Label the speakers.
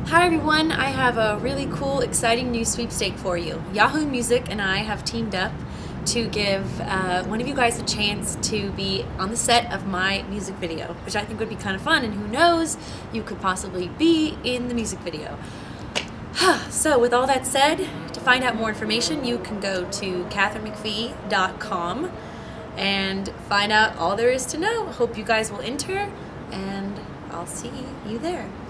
Speaker 1: Hi everyone, I have a really cool, exciting new sweepstake for you. Yahoo Music and I have teamed up to give one of you guys a chance to be on the set of my music video, which I think would be kind of fun, and who knows, you could possibly be in the music video. So with all that said, to find out more information, you can go to katharinemcphee.com and find out all there is to know. Hope you guys will enter, and I'll see you there.